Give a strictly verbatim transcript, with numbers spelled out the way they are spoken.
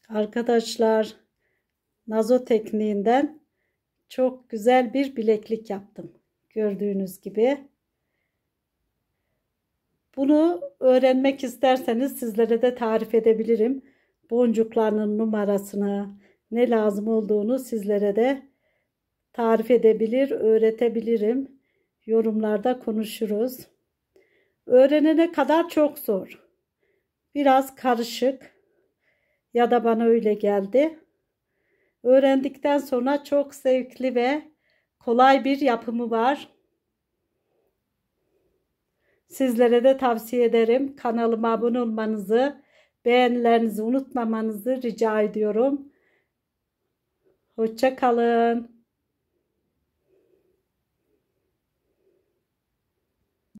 Arkadaşlar, nazo tekniğinden çok güzel bir bileklik yaptım. Gördüğünüz gibi. Bunu öğrenmek isterseniz sizlere de tarif edebilirim. Boncuklarının numarasını, ne lazım olduğunu sizlere de tarif edebilir, öğretebilirim. Yorumlarda konuşuruz. Öğrenene kadar çok zor. Biraz karışık ya da bana öyle geldi. Öğrendikten sonra çok zevkli ve kolay bir yapımı var. Sizlere de tavsiye ederim. Kanalıma abone olmanızı, beğenilerinizi unutmamanızı rica ediyorum. Hoşça kalın.